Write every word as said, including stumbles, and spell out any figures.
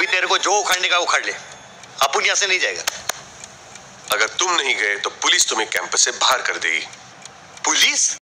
अभी तेरे को जो उखाड़ने का उखाड़ ले, अपन यहाँ से नहीं जाएगा। अगर तुम नहीं गए तो पुलिस तुम्हें कैंपस से बाहर कर देगी। पुलिस?